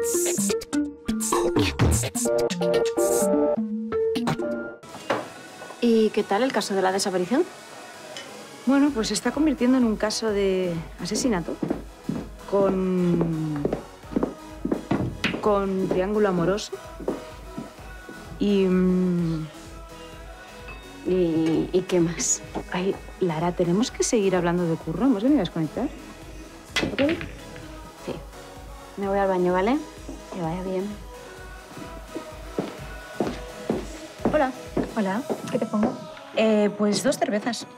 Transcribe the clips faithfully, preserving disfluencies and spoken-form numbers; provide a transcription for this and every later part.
¿Y qué tal el caso de la desaparición? Bueno, pues se está convirtiendo en un caso de asesinato con... con triángulo amoroso y... Mm, ¿Y, ¿Y qué más? ay, Lara, tenemos que seguir hablando de curro. ¿Hemos venido a desconectar? ¿Okay? Sí. Me voy al baño, ¿vale? Que vaya bien. Hola. Hola, ¿qué te pongo? Eh, pues dos cervezas.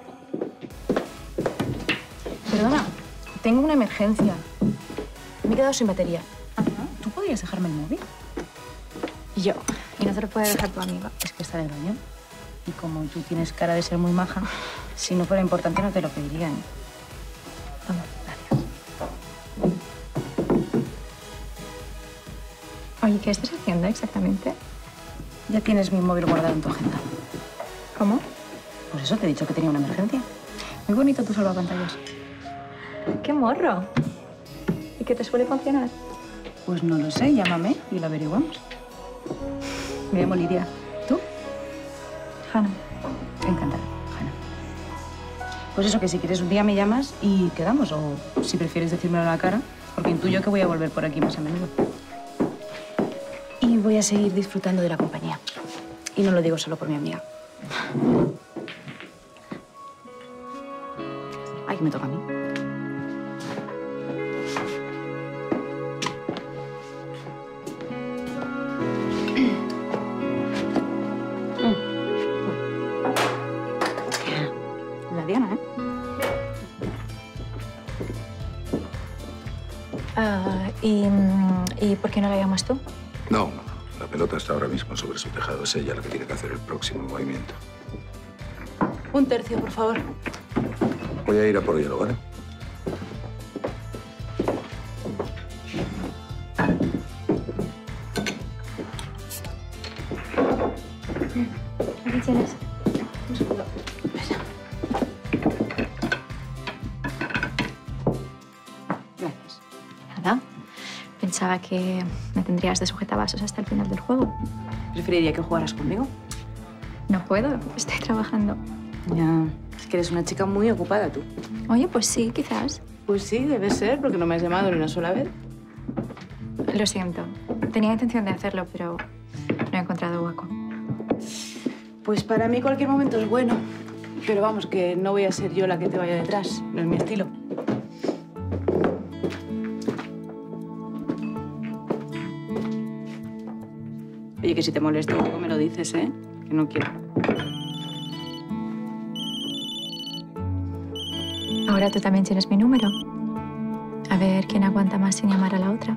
Perdona, tengo una emergencia. Me he quedado sin batería. Ajá. ¿Tú podrías dejarme el móvil? Yo. Y no te lo puede dejar tu amiga. Es que está en el baño. Y como tú tienes cara de ser muy maja, si no fuera importante no te lo pedirían. Toma, gracias. Oye, ¿qué estás haciendo exactamente? Ya tienes mi móvil guardado en tu agenda. ¿Cómo? Por eso te he dicho que tenía una emergencia. Muy bonito tu salvapantallas. ¡Qué morro! ¿Y qué te suele funcionar? Pues no lo sé, llámame y lo averiguamos. Me llamo Lidia. ¿Tú? Hanna. Encantada, Hanna. Pues eso, que si quieres un día me llamas y quedamos, o si prefieres decírmelo a la cara, porque intuyo que voy a volver por aquí más a menudo. Y voy a seguir disfrutando de la compañía. Y no lo digo solo por mi amiga. Ay, me toca a mí. La Diana, ¿eh? Ah, ¿y, ¿Y por qué no la llamas tú? No, no, no. La pelota está ahora mismo sobre su tejado. Es ella la que tiene que hacer el próximo movimiento. Un tercio, por favor. Voy a ir a por hielo, ¿vale? Aquí tienes. Un segundo. Gracias. Nada. Pensaba que me tendrías de sujetabasos hasta el final del juego. Preferiría que jugaras conmigo. No puedo, estoy trabajando. Ya, es que eres una chica muy ocupada tú. Oye, pues sí, quizás. Pues sí, debe ser, porque no me has llamado ni una sola vez. Lo siento. Tenía intención de hacerlo, pero no he encontrado hueco. Pues para mí cualquier momento es bueno. Pero vamos, que no voy a ser yo la que te vaya detrás. No es mi estilo. Oye, que si te molesta un poco me lo dices, ¿eh? Que no quiero. Ahora tú también tienes mi número. A ver quién aguanta más sin llamar a la otra.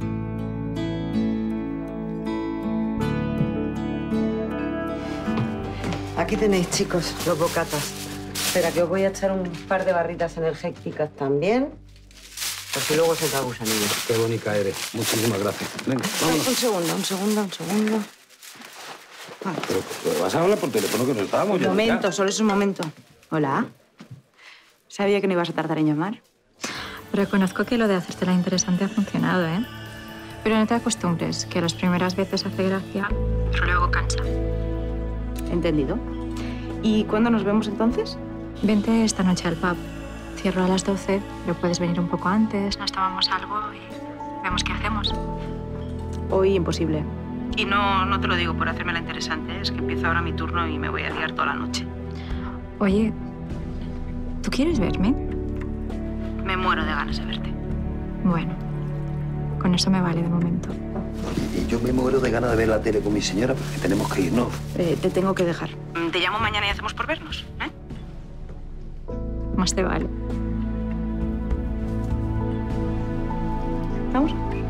Aquí tenéis, chicos, los bocatas. Espera, que os voy a echar un par de barritas energéticas también, por si luego se te abusan ellos. Qué bonita eres. Muchísimas gracias. Venga, vámonos. Un segundo, un segundo, un segundo. Pero, pero vas a hablar por teléfono, que no estábamos Un ya. momento, solo es un momento. Hola. Sabía que no ibas a tardar en llamar. Reconozco que lo de hacerte la interesante ha funcionado, ¿eh? Pero no te acostumbres, que las primeras veces hace gracia, pero luego cansa. Entendido. ¿Y cuándo nos vemos entonces? Vente esta noche al pub. Cierro a las doce, pero puedes venir un poco antes, nos tomamos algo y vemos qué hacemos. Hoy imposible. Y no, no te lo digo por hacerme la interesante, es que empieza ahora mi turno y me voy a liar toda la noche. Oye, ¿tú quieres verme? Me muero de ganas de verte. Bueno, con eso me vale de momento. Y yo me muero de ganas de ver la tele con mi señora porque tenemos que irnos. Eh, te tengo que dejar. Te llamo mañana y hacemos por vernos, ¿eh? Más te vale. ¿Vamos?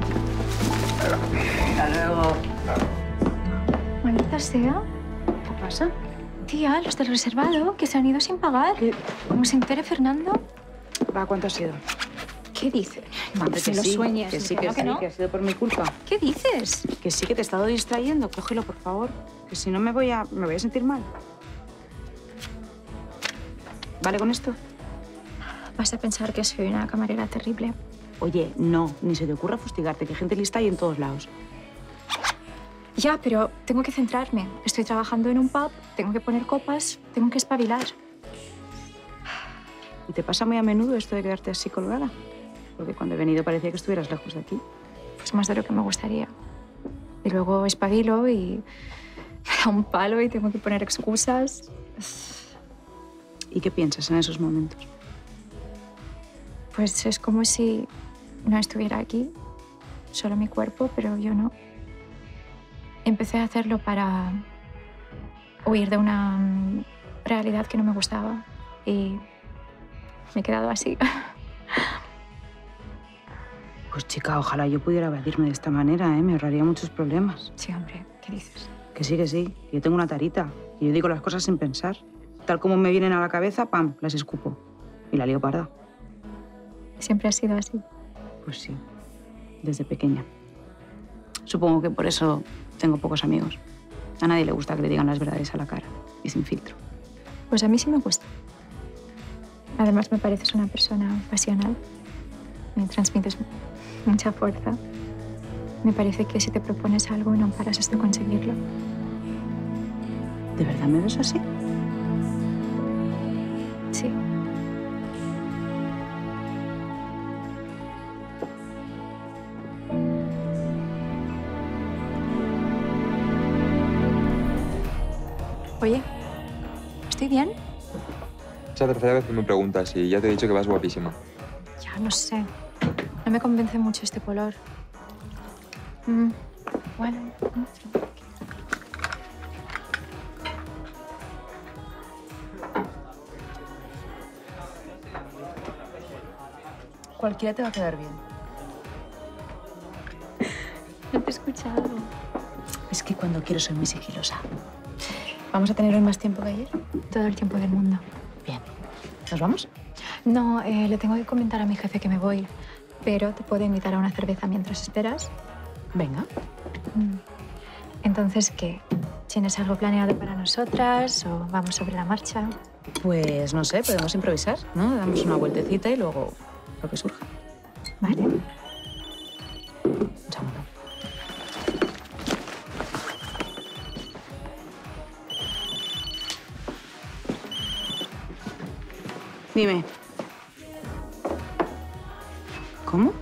Hasta luego. Maldita sea. ¿Qué pasa? Tía, los del reservado, que se han ido sin pagar. ¿Qué? ¿Cómo se entere Fernando? Va, ¿cuánto ha sido? ¿Qué dices? Hombre, Se que lo sí, sueñas. Que sí, ¿no? que, que sí, no? que ha sido por mi culpa. ¿Qué dices? Que sí, que te he estado distrayendo. Cógelo, por favor. Que si no me voy a... me voy a sentir mal. ¿Vale con esto? Vas a pensar que soy una camarera terrible. Oye, no, ni se te ocurra fustigarte, que gente lista hay en todos lados. Ya, pero tengo que centrarme. Estoy trabajando en un pub, tengo que poner copas, tengo que espabilar. ¿Y te pasa muy a menudo esto de quedarte así colgada? Porque cuando he venido parecía que estuvieras lejos de aquí. Pues más de lo que me gustaría. Y luego espabilo y me da un palo y tengo que poner excusas. ¿Y qué piensas en esos momentos? Pues es como si no estuviera aquí, solo mi cuerpo, pero yo no. Empecé a hacerlo para huir de una mm, realidad que no me gustaba y me he quedado así. Pues chica, ojalá yo pudiera evadirme de esta manera, ¿eh? Me ahorraría muchos problemas. Sí, hombre, ¿qué dices? Que sí, que sí. Yo tengo una tarita y yo digo las cosas sin pensar. Tal como me vienen a la cabeza, pam, las escupo. Y la lío parda. ¿Siempre ha sido así? Pues sí, desde pequeña. Supongo que por eso tengo pocos amigos. A nadie le gusta que le digan las verdades a la cara y sin filtro. Pues a mí sí me gusta. Además, me pareces una persona pasional. Me transmites mucha fuerza. Me parece que si te propones algo, no paras hasta conseguirlo. ¿De verdad me ves así? Sí. Oye, ¿estoy bien? Es la tercera vez que me preguntas y ya te he dicho que vas guapísima. Ya, no sé. No me convence mucho este color. Mm, bueno, otro. Cualquiera te va a quedar bien. No te he escuchado. Es que cuando quiero soy muy sigilosa. ¿Vamos a tener hoy más tiempo que ayer? Todo el tiempo del mundo. Bien. ¿Nos vamos? No, eh, le tengo que comentar a mi jefe que me voy, pero te puedo invitar a una cerveza mientras esperas. Venga. Mm. Entonces, ¿qué? ¿Tienes algo planeado para nosotras o vamos sobre la marcha? Pues no sé, podemos improvisar, ¿no? Damos una vueltecita y luego lo que surja. Vale. Un segundo. Dime. ¿Cómo?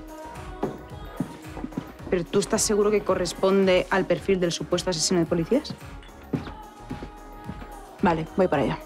¿Pero tú estás seguro que corresponde al perfil del supuesto asesino de policías? Vale, voy para allá.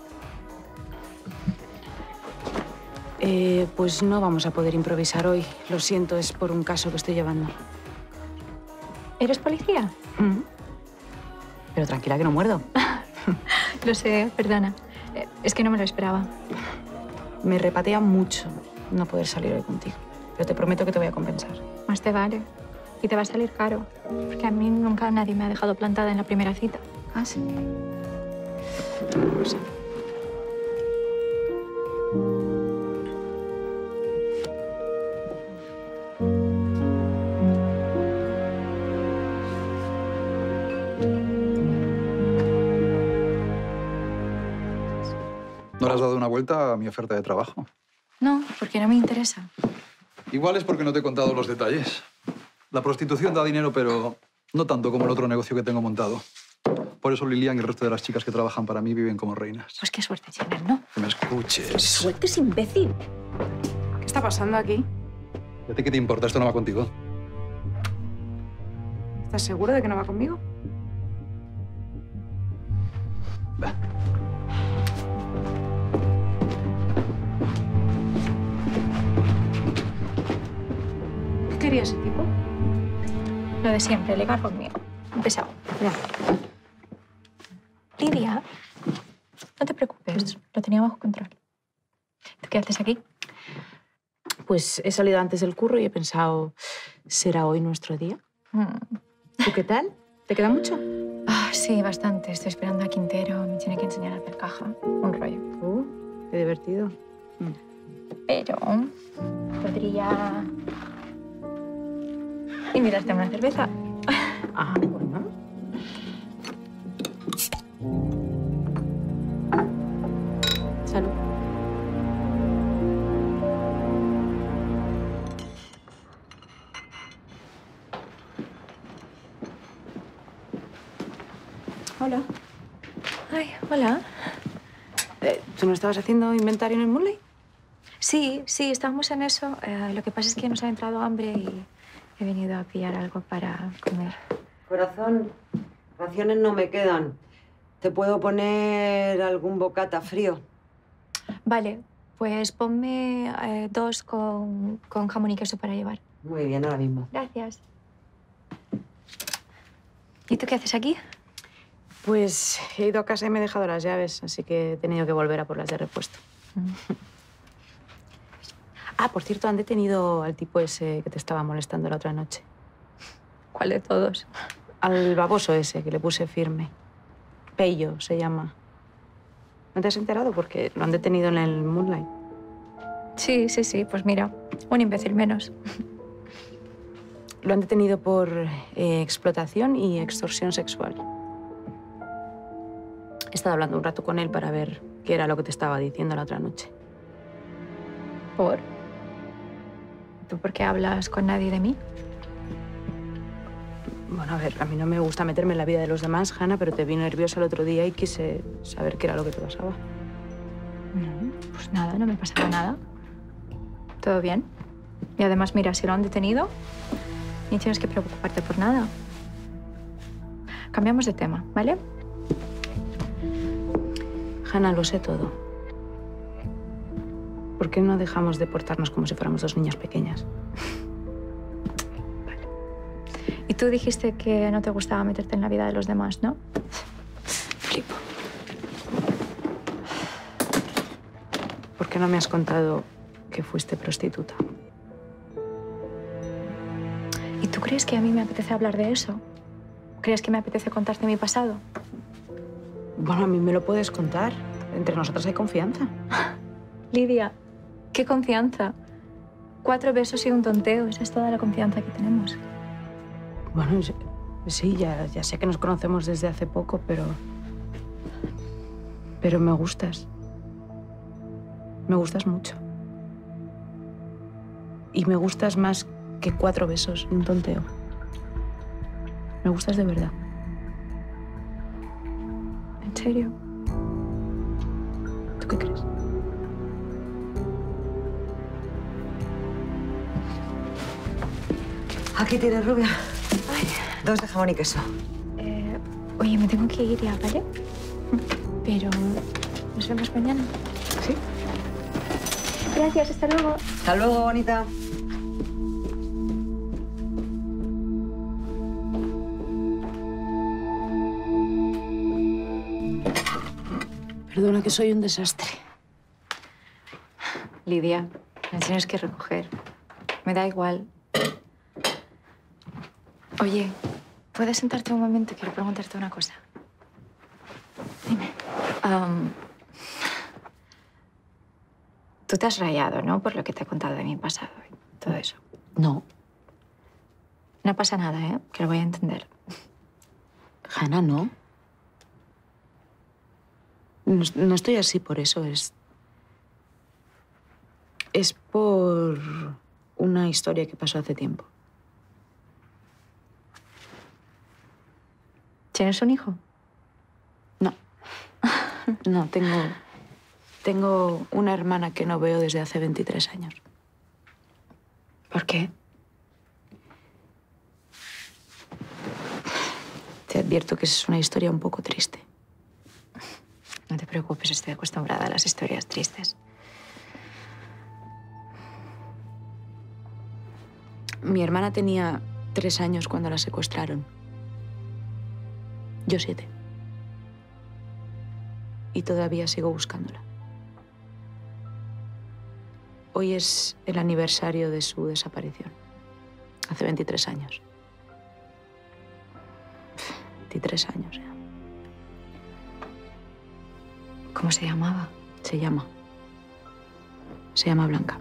Eh, pues no vamos a poder improvisar hoy. Lo siento, es por un caso que estoy llevando. ¿Eres policía? Mm. Pero tranquila que no muerdo. Lo sé, perdona. Eh, Es que no me lo esperaba. Me repatea mucho no poder salir hoy contigo. Pero te prometo que te voy a compensar. Más te vale. Y te va a salir caro. Porque a mí nunca nadie me ha dejado plantada en la primera cita. ¿Ah, sí? No sé. ¿No le has dado una vuelta a mi oferta de trabajo? No, porque no me interesa. Igual es porque no te he contado los detalles. La prostitución da dinero, pero no tanto como el otro negocio que tengo montado. Por eso Lilian y el resto de las chicas que trabajan para mí viven como reinas. Pues qué suerte tienen, ¿no? Que me escuches. Suerte es imbécil. ¿Qué está pasando aquí? ¿Y a ti qué te importa? Esto no va contigo. ¿Estás seguro de que no va conmigo? Va. ¿Qué quería ese tipo? Lo de siempre, ligar conmigo. Empezado. Ya. Lidia, no te preocupes. Lo tenía bajo control. ¿Tú qué haces aquí? Pues he salido antes del curro y he pensado, ¿será hoy nuestro día? Mm. ¿Tú qué tal? ¿Te queda mucho? Ah, sí, bastante. Estoy esperando a Quintero. Me tiene que enseñar a hacer caja. Un rollo. Uh, qué divertido. Pero podría invitarte a una cerveza. Ah, bueno. Salud. Hola. Ay, hola. Eh, ¿Tú no estabas haciendo inventario en el Moonlight? Sí, sí, estábamos en eso. Eh, lo que pasa es que nos ha entrado hambre y he venido a pillar algo para comer. Corazón, raciones no me quedan. ¿Te puedo poner algún bocata frío? Vale, pues ponme eh, dos con, con jamón y queso para llevar. Muy bien, ahora mismo. Gracias. ¿Y tú qué haces aquí? Pues he ido a casa y me he dejado las llaves, así que he tenido que volver a por las de repuesto. Mm. Ah, por cierto, han detenido al tipo ese que te estaba molestando la otra noche. ¿Cuál de todos? Al baboso ese que le puse firme. Pello se llama. ¿No te has enterado? Porque lo han detenido en el Moonlight. Sí, sí, sí. Pues mira, un imbécil menos. Lo han detenido por eh, explotación y extorsión sexual. He estado hablando un rato con él para ver qué era lo que te estaba diciendo la otra noche. ¿Por? ¿Tú por qué hablas con nadie de mí? Bueno, a ver, a mí no me gusta meterme en la vida de los demás, Hanna, pero te vi nerviosa el otro día y quise saber qué era lo que te pasaba. No, pues nada, no me pasaba nada. ¿Todo bien? Y además, mira, si lo han detenido, ni tienes que preocuparte por nada. Cambiamos de tema, ¿vale? Hanna, lo sé todo. ¿Por qué no dejamos de portarnos como si fuéramos dos niñas pequeñas? Vale. Y tú dijiste que no te gustaba meterte en la vida de los demás, ¿no? Flipo. ¿Por qué no me has contado que fuiste prostituta? ¿Y tú crees que a mí me apetece hablar de eso? ¿Crees que me apetece contarte mi pasado? Bueno, a mí me lo puedes contar. Entre nosotras hay confianza. Lidia, qué confianza. Cuatro besos y un tonteo. Esa es toda la confianza que tenemos. Bueno, sí, ya, ya sé que nos conocemos desde hace poco, pero... Pero me gustas. Me gustas mucho. Y me gustas más que cuatro besos y un tonteo. Me gustas de verdad. ¿En serio? ¿Tú qué crees? Aquí tienes, rubia. Ay. Dos de jamón y queso. Eh, oye, me tengo que ir ya, ¿vale? Pero nos vemos mañana. ¿Sí? Gracias, hasta luego. Hasta luego, bonita. Perdona que soy un desastre. Lidia, me tienes que recoger. Me da igual. Oye, ¿puedes sentarte un momento? Quiero preguntarte una cosa. Dime. Um, Tú te has rayado, ¿no? Por lo que te he contado de mi pasado y todo eso. No. No pasa nada, ¿eh? Que lo voy a entender. Hanna, no. No, no estoy así por eso. Es... Es por una historia que pasó hace tiempo. ¿Tienes un hijo? No. No, tengo... Tengo una hermana que no veo desde hace veintitrés años. ¿Por qué? Te advierto que es una historia un poco triste. No te preocupes, estoy acostumbrada a las historias tristes. Mi hermana tenía tres años cuando la secuestraron. Yo siete. Y todavía sigo buscándola. Hoy es el aniversario de su desaparición. Hace veintitrés años. veintitrés años ya. ¿Cómo se llamaba? Se llama. Se llama Blanca.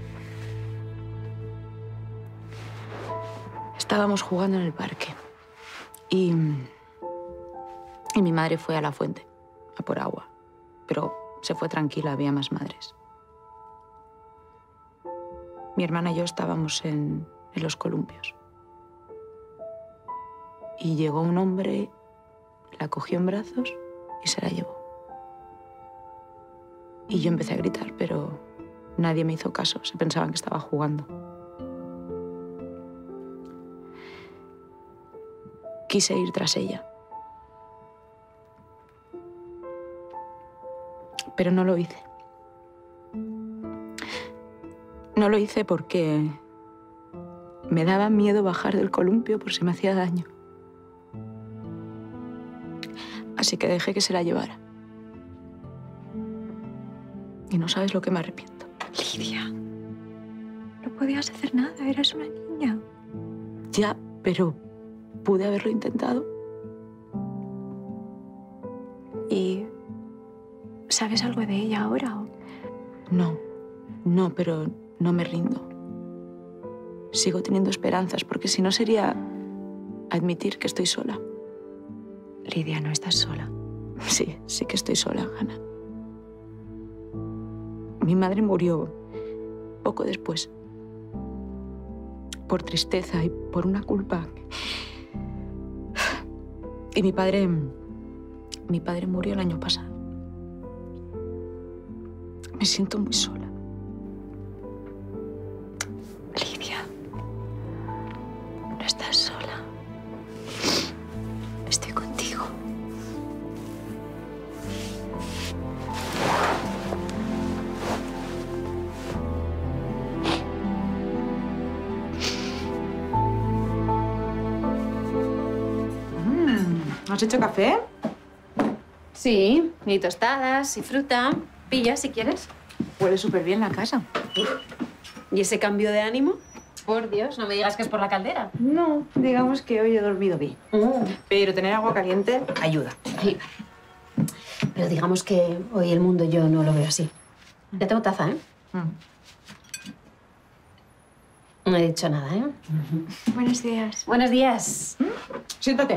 Estábamos jugando en el parque y, y mi madre fue a la fuente a por agua, pero se fue tranquila, había más madres. Mi hermana y yo estábamos en, en los columpios y llegó un hombre, la cogió en brazos y se la llevó. Y yo empecé a gritar, pero nadie me hizo caso. Se pensaban que estaba jugando. Quise ir tras ella. Pero no lo hice. No lo hice porque me daba miedo bajar del columpio por si me hacía daño. Así que dejé que se la llevara. Y no sabes lo que me arrepiento. Lidia, no podías hacer nada, eras una niña. Ya, pero pude haberlo intentado. ¿Y sabes algo de ella ahora? O... No, no, pero no me rindo. Sigo teniendo esperanzas, porque si no sería admitir que estoy sola. Lidia, no estás sola. Sí, sí que estoy sola, Hannah. Mi madre murió poco después. Por tristeza y por una culpa. Y mi padre... Mi padre murió el año pasado. Me siento muy sola. Lidia, no estás sola. Estoy contigo. ¿Has hecho café? Sí, y tostadas y fruta. Pilla si quieres. Huele súper bien la casa. ¿Y ese cambio de ánimo? Por Dios, no me digas que es por la caldera. No, digamos que hoy he dormido bien. Mm. Pero tener agua caliente ayuda. Sí. Pero digamos que hoy el mundo yo no lo veo así. Ya tengo taza, ¿eh? Mm. No he dicho nada, ¿eh? Buenos días. Buenos días. Siéntate.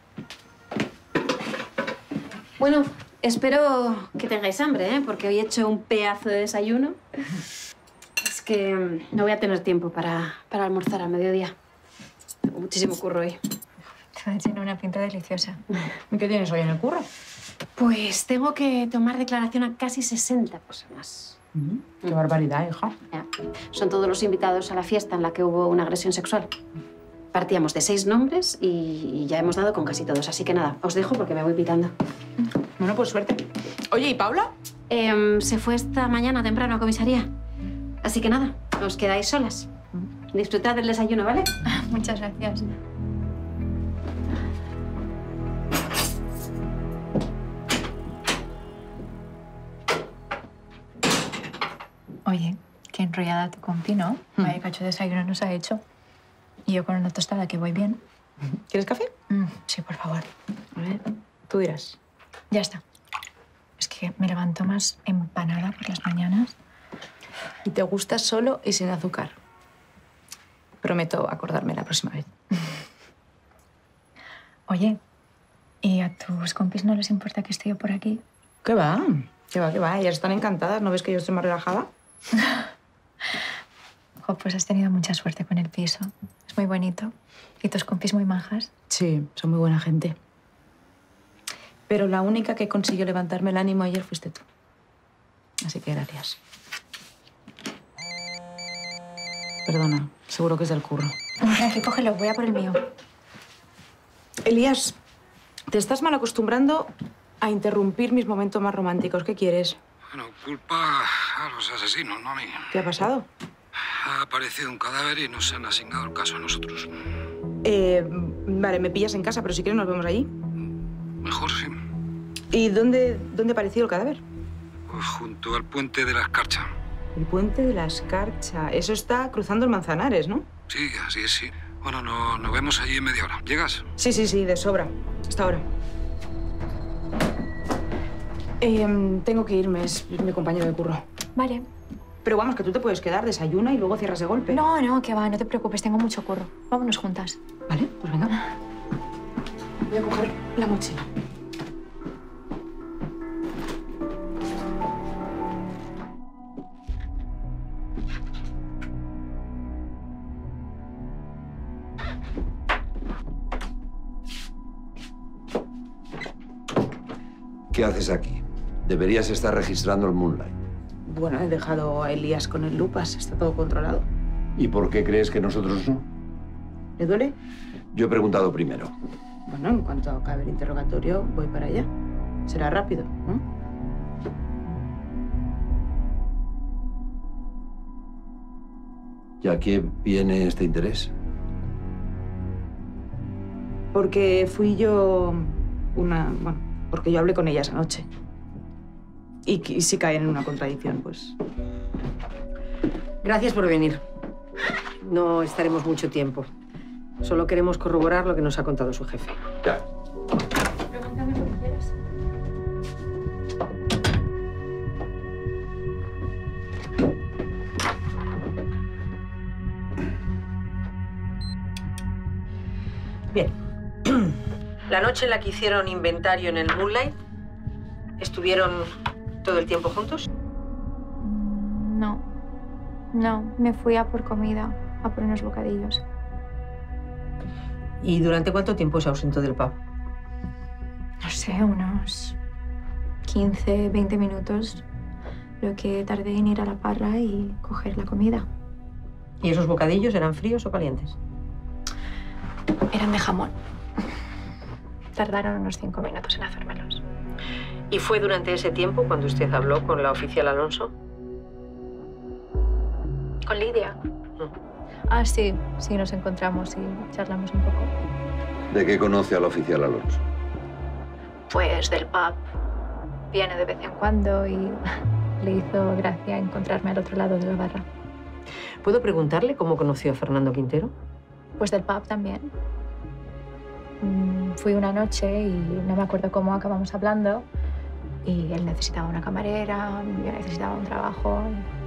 Bueno, espero que tengáis hambre, ¿eh? Porque hoy he hecho un pedazo de desayuno. Es que no voy a tener tiempo para, para almorzar al mediodía. Tengo muchísimo curro hoy. Tiene una pinta deliciosa. ¿Y qué tienes hoy en el curro? Pues tengo que tomar declaración a casi sesenta personas. Qué barbaridad, hija. Ya. Son todos los invitados a la fiesta en la que hubo una agresión sexual. Partíamos de seis nombres y ya hemos dado con casi todos. Así que nada, os dejo porque me voy pitando. Bueno, pues suerte. Oye, ¿y Paula? Eh, se fue esta mañana temprano a comisaría. Así que nada, os quedáis solas. Disfrutad del desayuno, ¿vale? Muchas gracias. Oye, qué enrollada tu compi, ¿no? Vaya cacho de desayuno nos ha hecho. Y yo con una tostada que voy bien. ¿Quieres café? Mm, sí, por favor. A ver, tú dirás. Ya está. Es que me levanto más empanada por las mañanas. Y te gusta solo y sin azúcar. Prometo acordarme la próxima vez. Oye, ¿y a tus compis no les importa que esté yo por aquí? ¿Qué va? ¿Qué va? ¿Qué va? Ellas están encantadas. ¿No ves que yo estoy más relajada? Jo, pues has tenido mucha suerte con el piso. Es muy bonito. Y tus compis muy majas. Sí, son muy buena gente. Pero la única que consiguió levantarme el ánimo ayer fuiste tú. Así que gracias. Perdona, seguro que es del curro. Aquí, cógelo. Voy a por el mío. Elías, te estás mal acostumbrando a interrumpir mis momentos más románticos. ¿Qué quieres? Bueno, culpa a los asesinos, no a mí. ¿Qué ha pasado? Ha aparecido un cadáver y nos han asignado el caso a nosotros. Eh, vale, me pillas en casa, pero si quieres nos vemos allí. Mejor, sí. ¿Y dónde, dónde ha aparecido el cadáver? Pues junto al puente de la Escarcha. El puente de la Escarcha. Eso está cruzando el Manzanares, ¿no? Sí, así es, sí. Bueno, no, nos vemos allí en media hora. ¿Llegas? Sí, sí, sí, de sobra. Hasta ahora. Eh, tengo que irme, es mi compañero de curro. Vale. Pero vamos, que tú te puedes quedar, desayuna y luego cierras de golpe. No, no, que va, no te preocupes, tengo mucho curro. Vámonos juntas. Vale, pues venga. Voy a coger la mochila. ¿Qué haces aquí? Deberías estar registrando el Moonlight. Bueno, he dejado a Elías con el Lupas. Está todo controlado. ¿Y por qué crees que nosotros no? ¿Le duele? Yo he preguntado primero. Bueno, en cuanto acabe el interrogatorio, voy para allá. Será rápido, ¿no? ¿Y a qué viene este interés? Porque fui yo una... Bueno, porque yo hablé con ella esa noche. Y, y si caen en una contradicción, pues... Gracias por venir. No estaremos mucho tiempo. Solo queremos corroborar lo que nos ha contado su jefe. Ya. Pregúntame lo que quieras. Bien. La noche en la que hicieron inventario en el Moonlight, ¿estuvieron todo el tiempo juntos? No. No, me fui a por comida, a por unos bocadillos. ¿Y durante cuánto tiempo se ausentó del pub? No sé, unos quince, veinte minutos. Lo que tardé en ir a la parra y coger la comida. ¿Y esos bocadillos eran fríos o calientes? Eran de jamón. Tardaron unos cinco minutos en hacérmelos. ¿Y fue durante ese tiempo cuando usted habló con la oficial Alonso? ¿Con Lidia? Mm. Ah, sí. Sí, nos encontramos y charlamos un poco. ¿De qué conoce al oficial Alonso? Pues del pub. Viene de vez en cuando y le hizo gracia encontrarme al otro lado de la barra. ¿Puedo preguntarle cómo conoció a Fernando Quintero? Pues del pub también. Mm, fui una noche y no me acuerdo cómo acabamos hablando. Y él necesitaba una camarera, yo necesitaba un trabajo.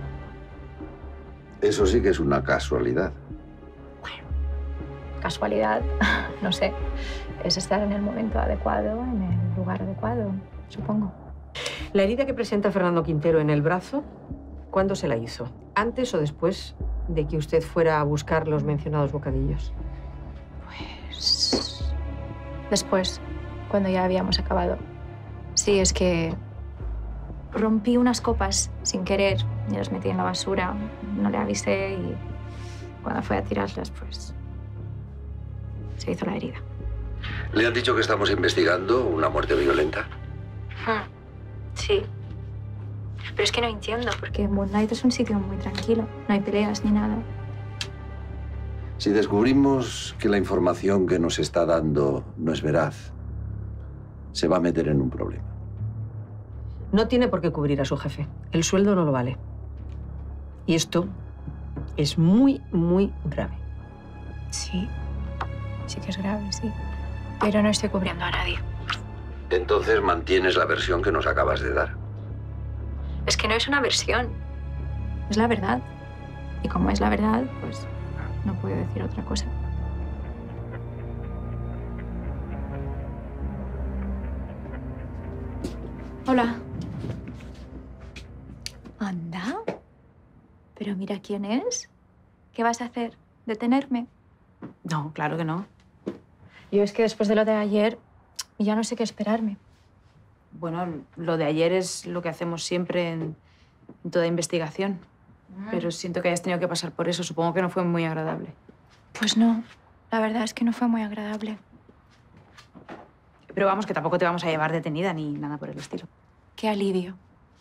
Eso sí que es una casualidad. Bueno, casualidad, no sé. Es estar en el momento adecuado, en el lugar adecuado, supongo. La herida que presenta Fernando Quintero en el brazo, ¿cuándo se la hizo? ¿Antes o después de que usted fuera a buscar los mencionados bocadillos? Pues... después, cuando ya habíamos acabado. Sí, es que rompí unas copas sin querer y las metí en la basura. No le avisé y cuando fue a tirarlas, pues se hizo la herida. ¿Le han dicho que estamos investigando una muerte violenta? Sí. Pero es que no entiendo, porque Moonlight es un sitio muy tranquilo. No hay peleas ni nada. Si descubrimos que la información que nos está dando no es veraz, se va a meter en un problema. No tiene por qué cubrir a su jefe. El sueldo no lo vale. Y esto es muy, muy grave. Sí. Sí que es grave, sí. Pero no estoy cubriendo a nadie. Entonces mantienes la versión que nos acabas de dar. Es que no es una versión. Es la verdad. Y como es la verdad, pues no puedo decir otra cosa. Hola. Anda. Pero mira quién es. ¿Qué vas a hacer? ¿Detenerme? No, claro que no. Yo es que después de lo de ayer ya no sé qué esperarme. Bueno, lo de ayer es lo que hacemos siempre en, en toda investigación. Mm. Pero siento que hayas tenido que pasar por eso. Supongo que no fue muy agradable. Pues no. La verdad es que no fue muy agradable. Pero vamos, que tampoco te vamos a llevar detenida ni nada por el estilo. Qué alivio.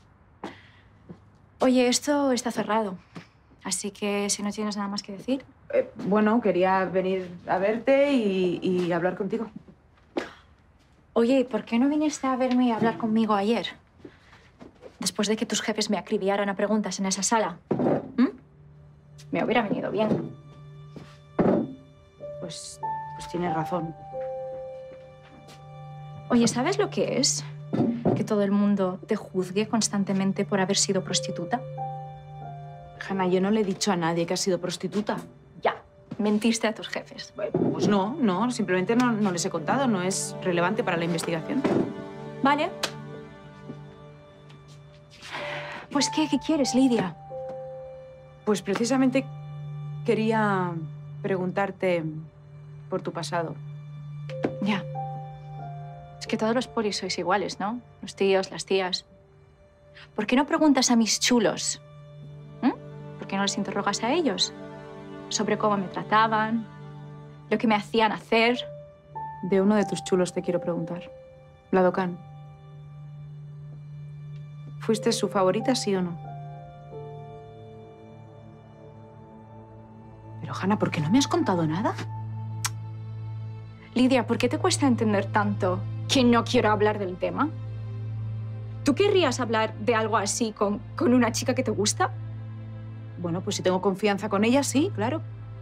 Oye, esto está cerrado. Así que si no tienes nada más que decir... Eh, bueno, quería venir a verte y, y hablar contigo. Oye, ¿por qué no viniste a verme y a hablar conmigo ayer? Después de que tus jefes me acribillaran a preguntas en esa sala. ¿Mm? Me hubiera venido bien. Pues, pues tienes razón. Oye, ¿sabes lo que es? Que todo el mundo te juzgue constantemente por haber sido prostituta. Hanna, yo no le he dicho a nadie que has sido prostituta. Ya, mentiste a tus jefes. Pues no, no, simplemente no, no les he contado. No es relevante para la investigación. Vale. Pues, ¿qué, qué quieres, Lidia? Pues precisamente quería preguntarte por tu pasado. Ya. Es que todos los polis sois iguales, ¿no? Los tíos, las tías. ¿Por qué no preguntas a mis chulos? ¿Mm? ¿Por qué no les interrogas a ellos? Sobre cómo me trataban, lo que me hacían hacer. De uno de tus chulos te quiero preguntar. Vladokan. ¿Fuiste su favorita, sí o no? Pero, Hanna, ¿por qué no me has contado nada? Lidia, ¿por qué te cuesta entender tanto que no quiero hablar del tema? ¿Tú querrías hablar de algo así con, con una chica que te gusta? Bueno, pues si tengo confianza con ella, sí, claro.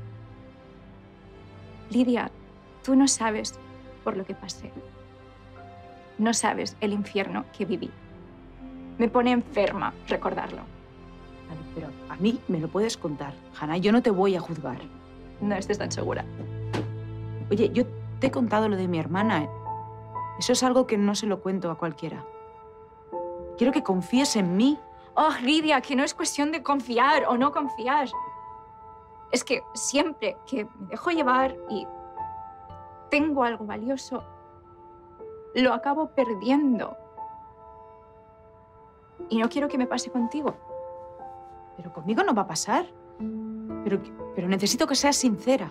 Lidia, tú no sabes por lo que pasé. No sabes el infierno que viví. Me pone enferma recordarlo. Vale, pero a mí me lo puedes contar, Hanna. Yo no te voy a juzgar. No estés tan segura. Oye, yo te he contado lo de mi hermana. ¿eh? Eso es algo que no se lo cuento a cualquiera. Quiero que confíes en mí. Oh, Lidia, que no es cuestión de confiar o no confiar. Es que siempre que me dejo llevar y tengo algo valioso, lo acabo perdiendo. Y no quiero que me pase contigo. Pero conmigo no va a pasar. Pero, pero necesito que seas sincera.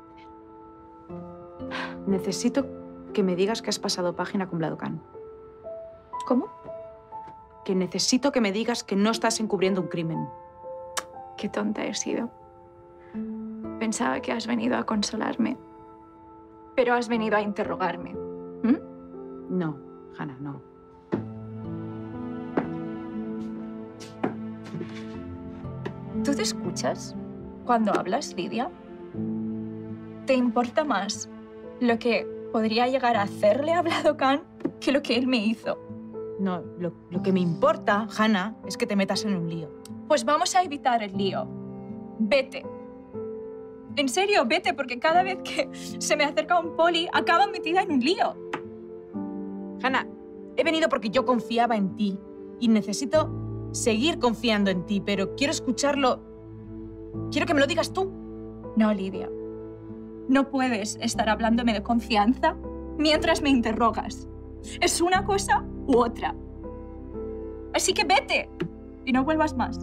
Necesito que me digas que has pasado página con Vladokan. ¿Cómo? Que necesito que me digas que no estás encubriendo un crimen. Qué tonta he sido. Pensaba que has venido a consolarme, pero has venido a interrogarme. ¿Mm? No, Hanna, no. ¿Tú te escuchas cuando hablas, Lidia? ¿Te importa más lo que podría llegar a hacerle a Vladokan que lo que él me hizo? No, lo, lo que me importa, Hanna, es que te metas en un lío. Pues vamos a evitar el lío. Vete. En serio, vete, porque cada vez que se me acerca un poli, acaba metida en un lío. Hanna, he venido porque yo confiaba en ti y necesito seguir confiando en ti, pero quiero escucharlo. Quiero que me lo digas tú. No, Lidia. No puedes estar hablándome de confianza mientras me interrogas. Es una cosa u otra. Así que vete y no vuelvas más.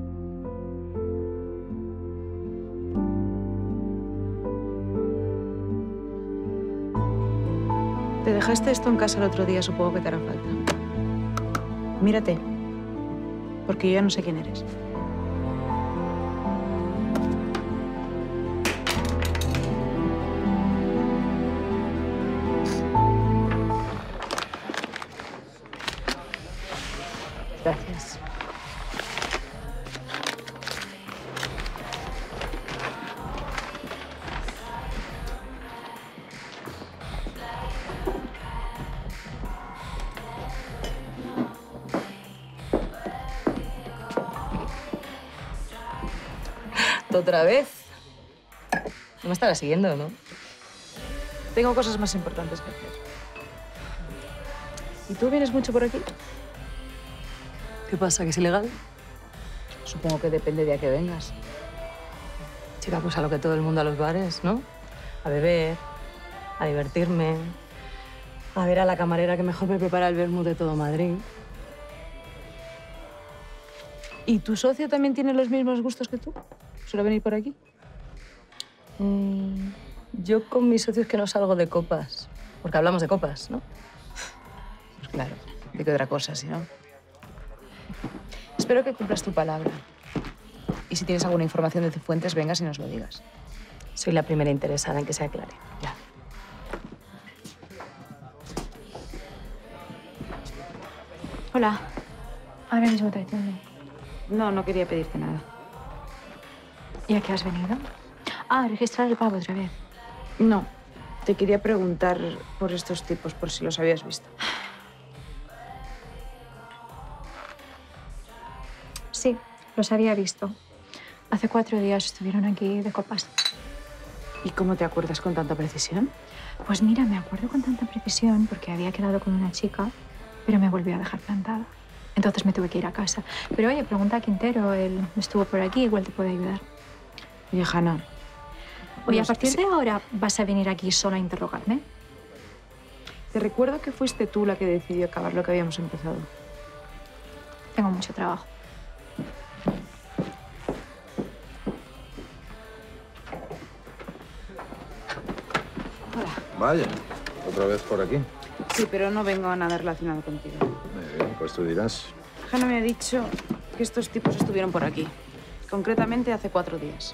Te dejaste esto en casa el otro día, supongo que te hará falta. Mírate, porque yo ya no sé quién eres. Gracias. ¿Otra vez? No me estarás siguiendo, ¿no? Tengo cosas más importantes que hacer. ¿Y tú vienes mucho por aquí? ¿Qué pasa? ¿Que es ilegal? Supongo que depende de a qué vengas. Chica, pues a lo que todo el mundo a los bares, ¿no? A beber, a divertirme, a ver a la camarera que mejor me prepara el vermut de todo Madrid. ¿Y tu socio también tiene los mismos gustos que tú? ¿Suele venir por aquí? Mm, yo con mis socios que no salgo de copas, porque hablamos de copas, ¿no? Pues claro, ¿de qué otra cosa, si no? Espero que cumplas tu palabra. Y si tienes alguna información de Cifuentes, vengas y nos lo digas. Soy la primera interesada en que se aclare. Ya. Hola. Ahora mismo te atiendo. No, no quería pedirte nada. ¿Y a qué has venido? Ah, registrar el pago otra vez. No, te quería preguntar por estos tipos, por si los habías visto. Sí, los había visto. Hace cuatro días estuvieron aquí de copas. ¿Y cómo te acuerdas con tanta precisión? Pues mira, me acuerdo con tanta precisión porque había quedado con una chica, pero me volvió a dejar plantada. Entonces me tuve que ir a casa. Pero oye, pregunta a Quintero, él estuvo por aquí, igual te puede ayudar. Oye, Hanna. Oye, a partir de ahora vas a venir aquí solo a interrogarme. te recuerdo que fuiste tú la que decidió acabar lo que habíamos empezado. Tengo mucho trabajo. Hola. Vaya, otra vez por aquí. Sí, pero no vengo a nada relacionado contigo. Muy bien, pues tú dirás. Jana me ha dicho que estos tipos estuvieron por aquí. Concretamente hace cuatro días.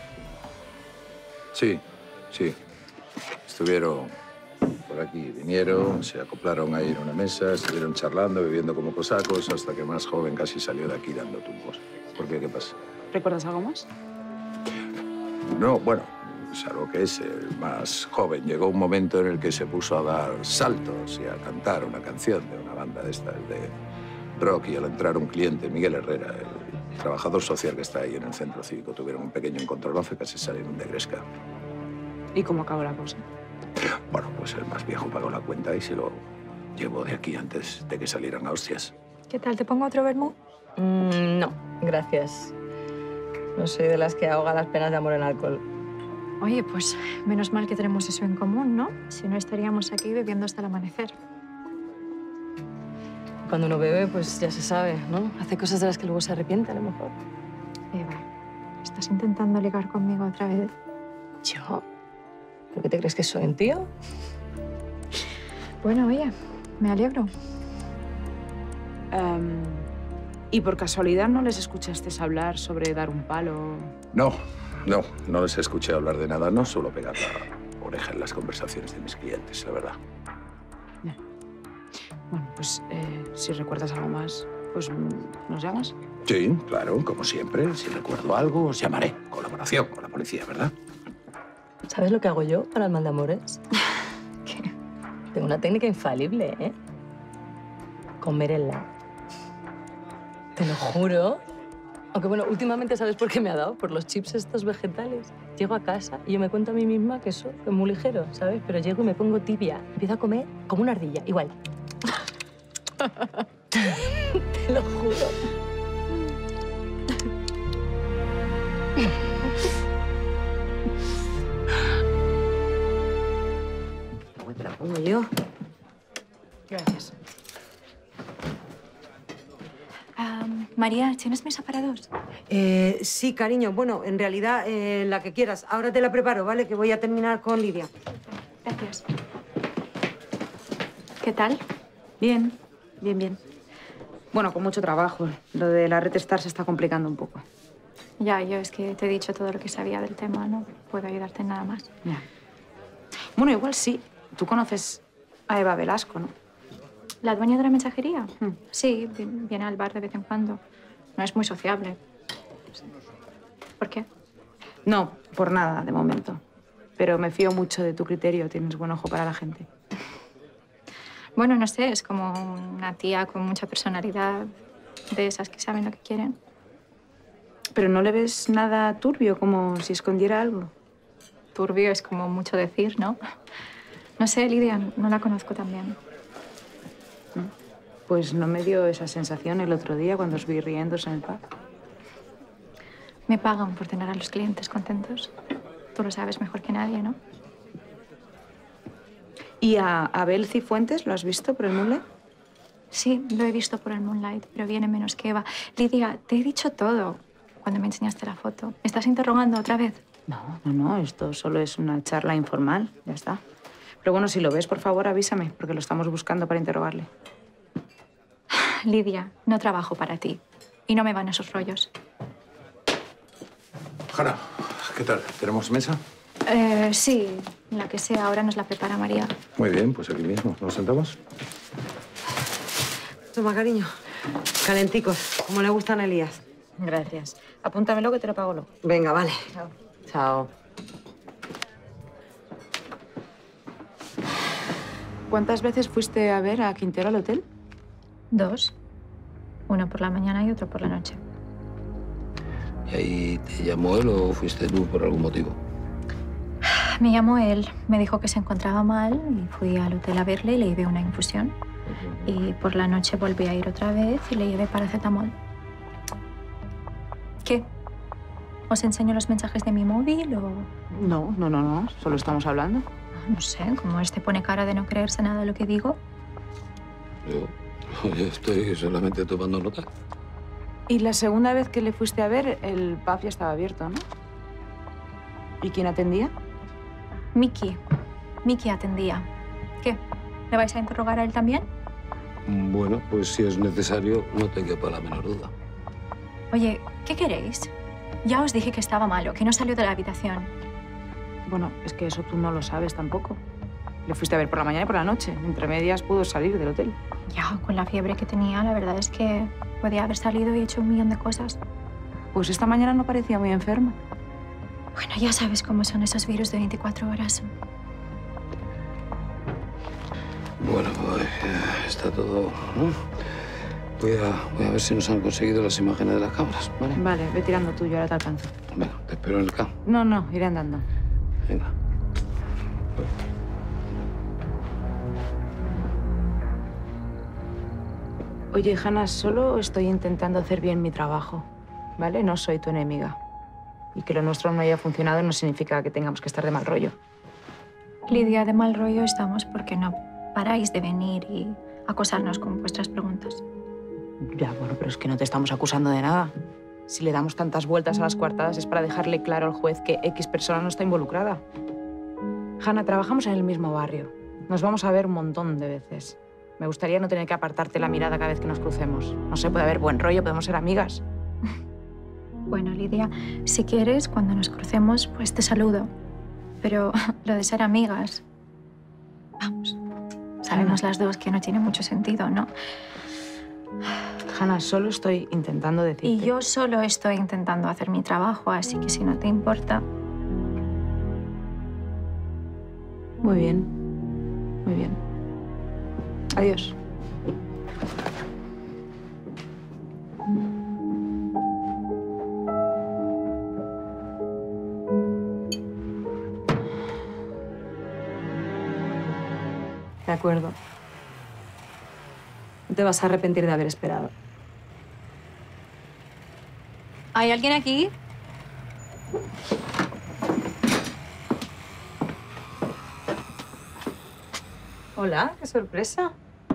Sí, sí. Estuvieron por aquí, vinieron, se acoplaron ahí en una mesa, estuvieron charlando, bebiendo como cosacos, hasta que el más joven casi salió de aquí dando tumbos. ¿Por qué? ¿Qué pasa? ¿Recuerdas algo más? No, bueno, salvo que es el más joven. Llegó un momento en el que se puso a dar saltos y a cantar una canción de una banda de estas de rock, y al entrar un cliente, Miguel Herrera, el trabajador social que está ahí en el centro cívico, tuvieron un pequeño encontronazo que se salieron de gresca. ¿Y cómo acabó la cosa? Bueno, pues el más viejo pagó la cuenta y se lo llevó de aquí antes de que salieran a hostias. ¿Qué tal? ¿Te pongo otro vermú? Mm, no, gracias. No soy de las que ahoga las penas de amor en alcohol. Oye, pues menos mal que tenemos eso en común, ¿no? Si no, estaríamos aquí bebiendo hasta el amanecer. Cuando uno bebe, pues ya se sabe, ¿no? Hace cosas de las que luego se arrepiente, a lo mejor. Eva, ¿estás intentando ligar conmigo otra vez? ¿Yo? ¿Pero qué te crees que soy, un tío? Bueno, oye, me alegro. Um, ¿Y por casualidad no les escuchaste hablar sobre dar un palo? No, no, no les escuché hablar de nada. No suelo pegar la oreja en las conversaciones de mis clientes, la verdad. Ya. Bueno, pues eh, si recuerdas algo más, pues ¿nos llamas? Sí, claro, como siempre. Si recuerdo algo, os llamaré. Colaboración con la policía, ¿verdad? ¿Sabes lo que hago yo para el mal de amores? ¿Qué? Tengo una técnica infalible, ¿eh? Comerela. Te lo juro. Aunque bueno, últimamente, ¿sabes por qué me ha dado? Por los chips estos vegetales. Llego a casa y yo me cuento a mí misma que eso es muy ligero, ¿sabes? Pero llego y me pongo tibia. Empiezo a comer como una ardilla, igual. Te lo juro. Te la pongo yo. Gracias. Um, María, ¿tienes mesa para dos? Eh, sí, cariño. Bueno, en realidad, eh, la que quieras. Ahora te la preparo, ¿vale? Que voy a terminar con Lidia. Gracias. ¿Qué tal? Bien, bien, bien. Bueno, con mucho trabajo. Lo de la red Star se está complicando un poco. Ya, yo es que te he dicho todo lo que sabía del tema, no puedo ayudarte en nada más. Ya. Bueno, igual sí. Tú conoces a Eva Velasco, ¿no? ¿La dueña de la mensajería? Hmm. Sí, vi- viene al bar de vez en cuando. No es muy sociable. ¿Por qué? No, por nada, de momento. Pero me fío mucho de tu criterio. Tienes buen ojo para la gente. Bueno, no sé, es como una tía con mucha personalidad, de esas que saben lo que quieren. Pero ¿no le ves nada turbio, como si escondiera algo? Turbio es como mucho decir, ¿no? No sé, Lidia, no la conozco tan bien. Pues no me dio esa sensación el otro día cuando os vi riéndose en el pub. Me pagan por tener a los clientes contentos. Tú lo sabes mejor que nadie, ¿no? ¿Y a Abel Cifuentes lo has visto por el Moonlight? Sí, lo he visto por el Moonlight, pero viene menos que Eva. Lidia, te he dicho todo cuando me enseñaste la foto. ¿Me estás interrogando otra vez? No, no, no. Esto solo es una charla informal. Ya está. Pero bueno, si lo ves, por favor, avísame, porque lo estamos buscando para interrogarle. Lidia, no trabajo para ti. Y no me van esos rollos. Jana, ¿qué tal? ¿Tenemos mesa? Eh, sí, la que sea. Ahora nos la prepara María. Muy bien, pues aquí mismo. ¿Nos sentamos? Toma, cariño. Calenticos, como le gustan a Elías. Gracias. Apúntamelo que te lo pago luego. Venga, vale. Chao. Chao. ¿Cuántas veces fuiste a ver a Quintero al hotel? Dos. Uno por la mañana y otro por la noche. ¿Y ahí te llamó él o fuiste tú por algún motivo? Me llamó él, me dijo que se encontraba mal y fui al hotel a verle y le llevé una infusión. Y por la noche volví a ir otra vez y le llevé paracetamol. ¿Qué? ¿Os enseño los mensajes de mi móvil o...? No, no, no, no. Solo estamos hablando. No sé, como este pone cara de no creerse nada de lo que digo. Yo, yo estoy solamente tomando nota. Y la segunda vez que le fuiste a ver, el pub ya estaba abierto, ¿no? ¿Y quién atendía? Miki. Miki atendía. ¿Qué? ¿Le vais a interrogar a él también? Bueno, pues si es necesario, no te quepa la menor duda. Oye, ¿qué queréis? Ya os dije que estaba malo, que no salió de la habitación. Bueno, es que eso tú no lo sabes tampoco. Le fuiste a ver por la mañana y por la noche. Entre medias pudo salir del hotel. Ya, con la fiebre que tenía, la verdad es que podía haber salido y hecho un millón de cosas. Pues esta mañana no parecía muy enferma. Bueno, ya sabes cómo son esos virus de veinticuatro horas. Bueno, pues ya está todo, ¿no? Voy a, voy a ver si nos han conseguido las imágenes de las cámaras, ¿vale? Vale, ve tirando tú, yo ahora te alcanzo. Venga, te espero en el campo. No, no, iré andando. Venga. Oye, Hanna, solo estoy intentando hacer bien mi trabajo, ¿vale? No soy tu enemiga. Y que lo nuestro no haya funcionado no significa que tengamos que estar de mal rollo. Lidia, de mal rollo estamos porque no paráis de venir y acosarnos con vuestras preguntas. Ya, bueno, pero es que no te estamos acusando de nada. Si le damos tantas vueltas a las coartadas es para dejarle claro al juez que X persona no está involucrada. Hanna, trabajamos en el mismo barrio. Nos vamos a ver un montón de veces. Me gustaría no tener que apartarte la mirada cada vez que nos crucemos. No sé, puede haber buen rollo, podemos ser amigas. Bueno, Lidia, si quieres, cuando nos crucemos, pues te saludo. Pero lo de ser amigas... Vamos, sabemos las dos que no tiene mucho sentido, ¿no? Hanna, solo estoy intentando decirte... Y yo solo estoy intentando hacer mi trabajo, así que si no te importa... Muy bien, muy bien. Adiós. De acuerdo. No te vas a arrepentir de haber esperado. ¿Hay alguien aquí? Hola, qué sorpresa.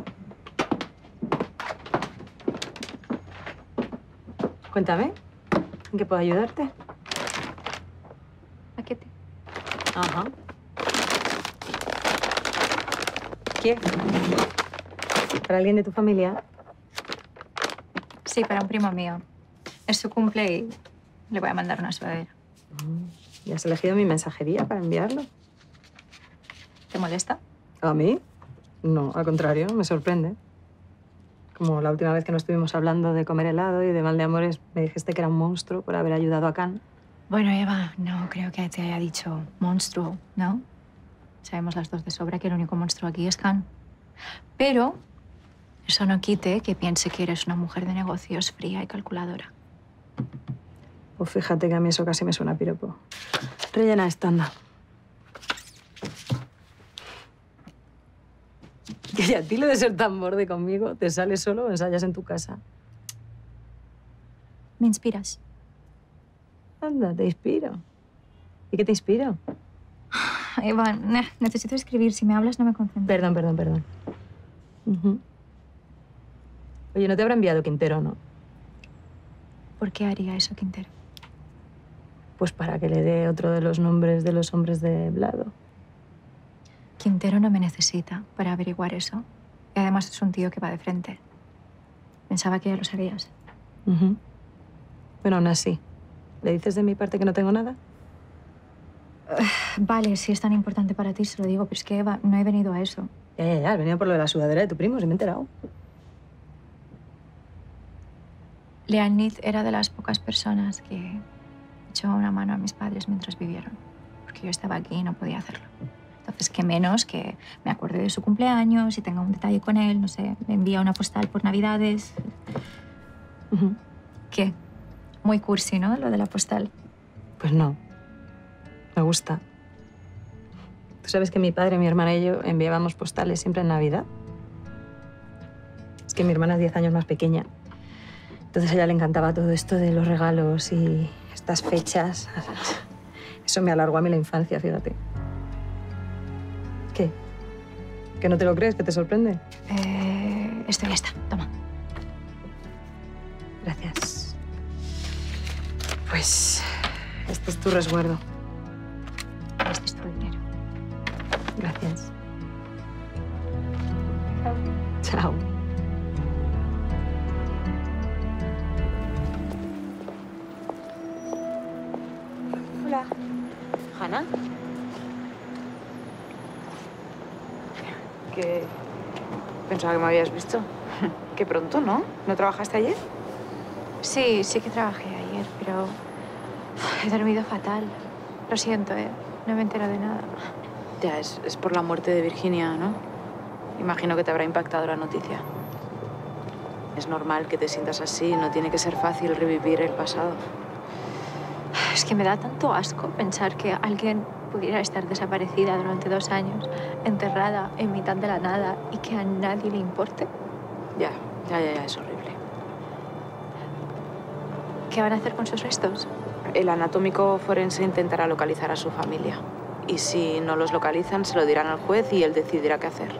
Cuéntame, ¿en qué puedo ayudarte? Paquete. Ajá. ¿Qué? ¿Para alguien de tu familia? Sí, para un primo mío. Es su cumple y le voy a mandar una sudadera. ¿Y has elegido mi mensajería para enviarlo? ¿Te molesta? ¿A mí? No, al contrario, me sorprende. Como la última vez que nos estuvimos hablando de comer helado y de mal de amores, me dijiste que era un monstruo por haber ayudado a Can. Bueno, Eva, no creo que te haya dicho monstruo, ¿no? Sabemos las dos de sobra que el único monstruo aquí es Can. Pero eso no quite que piense que eres una mujer de negocios fría y calculadora. Pues fíjate que a mí eso casi me suena a piropo. Rellena esta, anda. Que a ti lo de ser tan borde conmigo, ¿te sales solo o ensayas en tu casa? ¿Me inspiras? Anda, te inspiro. ¿Y qué te inspiro? Eva, ne- necesito escribir. Si me hablas no me concentro. Perdón, perdón, perdón. Uh-huh. Oye, no te habrá enviado Quintero, ¿no? ¿Por qué haría eso, Quintero? Pues para que le dé otro de los nombres de los hombres de Blado. Quintero no me necesita para averiguar eso. Y además es un tío que va de frente. Pensaba que ya lo sabías. Uh-huh. Bueno, aún así. ¿Le dices de mi parte que no tengo nada? Uh, vale, si es tan importante para ti, se lo digo. Pero es que, Eva, no he venido a eso. Ya, ya, ya. Has venido por lo de la sudadera de tu primo, si me he enterado. Leonid era de las pocas personas que echó una mano a mis padres mientras vivieron. Porque yo estaba aquí y no podía hacerlo. Entonces, qué menos que me acuerde de su cumpleaños y tenga un detalle con él, no sé, le envía una postal por Navidades. Uh-huh. ¿Qué? Muy cursi, ¿no? Lo de la postal. Pues no. Me gusta. ¿Tú sabes que mi padre, mi hermana y yo enviábamos postales siempre en Navidad? Es que mi hermana es diez años más pequeña. Entonces a ella le encantaba todo esto de los regalos y estas fechas. Eso me alargó a mí la infancia, fíjate. ¿Que no te lo crees? ¿Que te sorprende? Eh, estoy lista. Toma. Gracias. Pues este es tu resguardo. Este es tu dinero. Gracias. Chao. Hola. ¿Hanna? Que pensaba que me habías visto. Qué pronto, ¿no? ¿No trabajaste ayer? Sí, sí que trabajé ayer, pero he dormido fatal. Lo siento, ¿eh? No me entero de nada. Ya, es, es por la muerte de Virginia, ¿no? Imagino que te habrá impactado la noticia. Es normal que te sientas así, no tiene que ser fácil revivir el pasado. Es que me da tanto asco pensar que alguien pudiera estar desaparecida durante dos años, enterrada en mitad de la nada y que a nadie le importe. Ya, ya, ya, ya, es horrible. ¿Qué van a hacer con sus restos? El anatómico forense intentará localizar a su familia. Y si no los localizan, se lo dirán al juez y él decidirá qué hacer.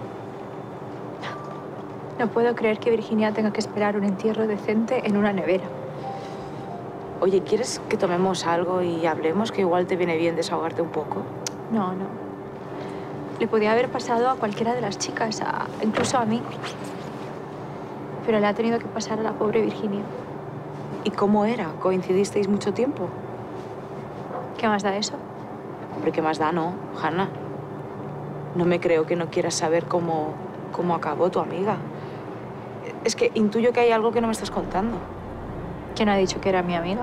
No puedo creer que Virginia tenga que esperar un entierro decente en una nevera. Oye, ¿quieres que tomemos algo y hablemos? Que igual te viene bien desahogarte un poco. No, no. Le podía haber pasado a cualquiera de las chicas, a, incluso a mí. Pero le ha tenido que pasar a la pobre Virginia. ¿Y cómo era? ¿Coincidisteis mucho tiempo? ¿Qué más da eso? Hombre, ¿qué más da, no, Hanna? No me creo que no quieras saber cómo, cómo acabó tu amiga. Es que intuyo que hay algo que no me estás contando. ¿Quién ha dicho que era mi amiga?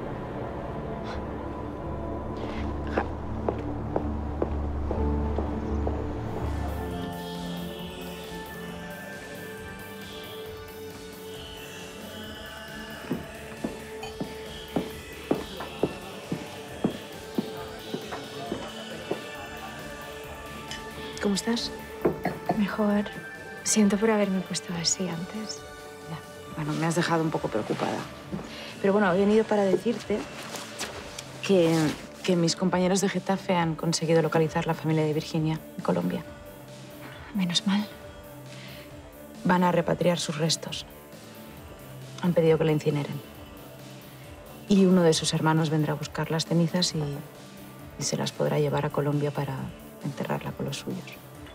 ¿Cómo estás? Mejor. Siento por haberme puesto así antes. Ya. Bueno, me has dejado un poco preocupada. Pero bueno, he venido para decirte que, que mis compañeros de Getafe han conseguido localizar la familia de Virginia en Colombia. Menos mal. Van a repatriar sus restos. Han pedido que la incineren. Y uno de sus hermanos vendrá a buscar las cenizas y, y se las podrá llevar a Colombia para enterrarla con los suyos.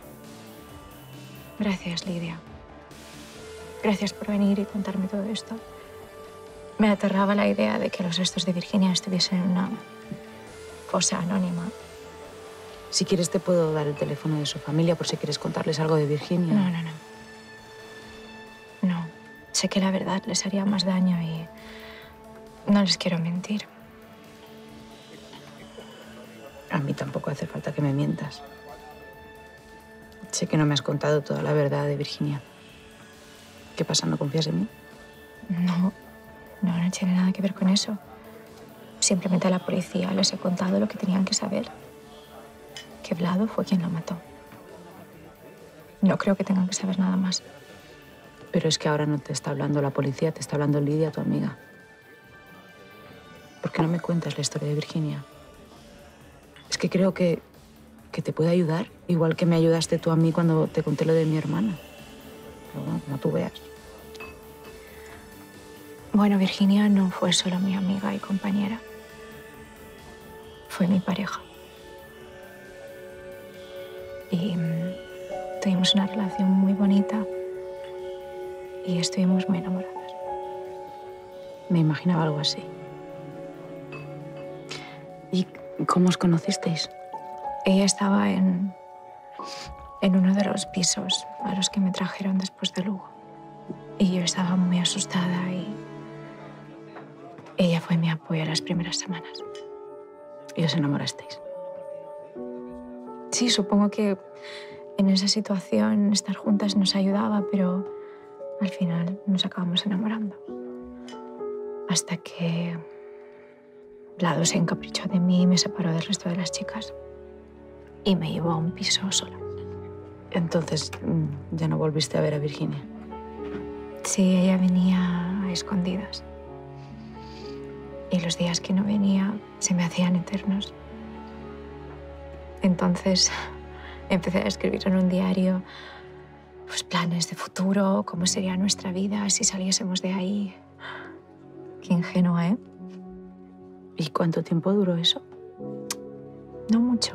Gracias, Lidia. Gracias por venir y contarme todo esto. Me aterraba la idea de que los restos de Virginia estuviesen en una fosa anónima. Si quieres, te puedo dar el teléfono de su familia por si quieres contarles algo de Virginia. No, no, no. No. Sé que la verdad les haría más daño y no les quiero mentir. A mí tampoco hace falta que me mientas. Sé que no me has contado toda la verdad de Virginia. ¿Qué pasa? ¿No confías en mí? No, no, no tiene nada que ver con eso. Simplemente a la policía les he contado lo que tenían que saber. Que Vlado fue quien lo mató. No creo que tengan que saber nada más. Pero es que ahora no te está hablando la policía, te está hablando Lidia, tu amiga. ¿Por qué no me cuentas la historia de Virginia? Es que creo que, que te puede ayudar, igual que me ayudaste tú a mí cuando te conté lo de mi hermana. Pero bueno, como tú veas. Bueno, Virginia no fue solo mi amiga y compañera. Fue mi pareja. Y mmm, tuvimos una relación muy bonita y estuvimos muy enamoradas. Me imaginaba algo así. ¿Y cómo os conocisteis? Ella estaba en, en uno de los pisos a los que me trajeron después de Lugo. Y yo estaba muy asustada y ella fue mi apoyo las primeras semanas. ¿Y os enamorasteis? Sí, supongo que en esa situación estar juntas nos ayudaba, pero al final nos acabamos enamorando. Hasta que Vlado se encaprichó de mí y me separó del resto de las chicas. Y me llevó a un piso sola. Entonces, ¿ya no volviste a ver a Virginia? Sí, ella venía a escondidas. Y los días que no venía se me hacían eternos. Entonces Empecé a escribir en un diario pues, planes de futuro, cómo sería nuestra vida si saliésemos de ahí. Qué ingenua, ¿eh? ¿Y cuánto tiempo duró eso? No mucho.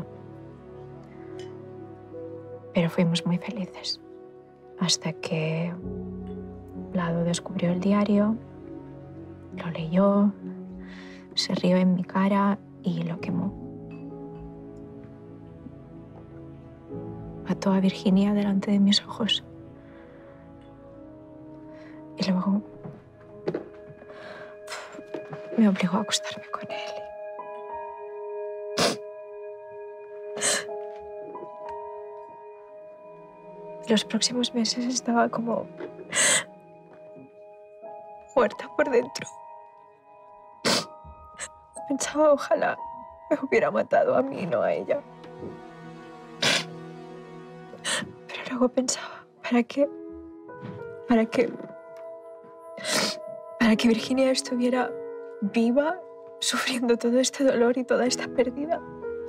Pero fuimos muy felices. Hasta que Vlado descubrió el diario, lo leyó, se rió en mi cara y lo quemó. Mató a Virginia delante de mis ojos. Y luego me obligó a acostarme con él. Los próximos meses estaba como muerta por dentro. Pensaba, ojalá me hubiera matado a mí, no a ella. Pero luego pensaba, ¿para qué? ¿Para qué? Para que Virginia estuviera viva, sufriendo todo este dolor y toda esta pérdida.